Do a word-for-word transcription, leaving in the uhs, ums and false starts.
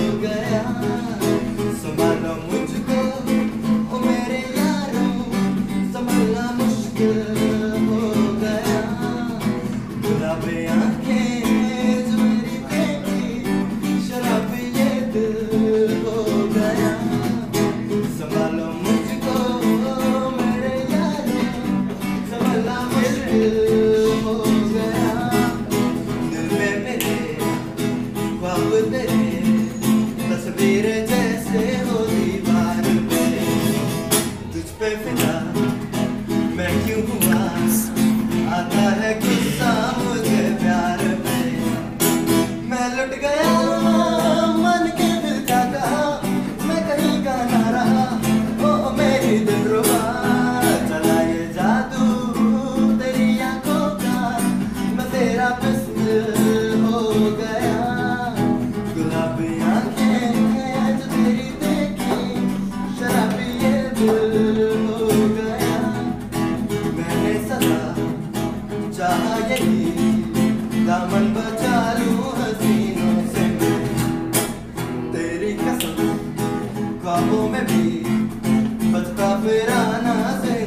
गया। संभालो मुझको ओ मेरे यारों, संभालना मुश्किल हो गया। गुलाबी आंखें जो मेरी देखी, शराबी ये दिल हो गया। संभालो मुझको मेरे यारों, संभालना मुश्किल हो गया। दिल में मेरे ख्वाब तेरे, तस्वीरें जैसे हो दीवार पे। तुझ पे फिदा मैं क्यों हुआ, आता है गुस्सा मुझे प्यार पे। मैं लुट गया मन के दिल का कहा, मैं कहीं का ना रहा ओ मेरी दिलरुबा। चला ये जादू तेरी आंखों का, मैं तेरा फिसल हो गया। गुलाबी आंखें जो तेरी देखी, शराबी ये दिल हो गया। मैंने सदा चाहा यही, दामन बचा लूं हसीनों से मैं। तेरी कसम ख्वाबों में भी बचता फिराना से